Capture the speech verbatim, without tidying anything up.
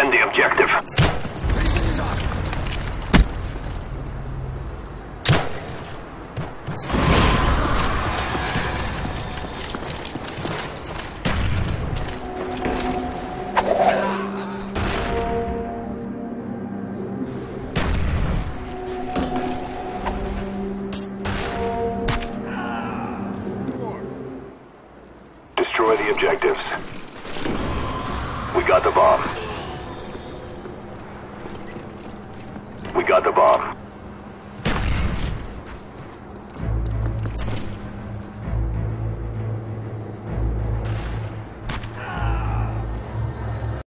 Defend the objective. Destroy the objectives. We got the bomb. We got the bomb.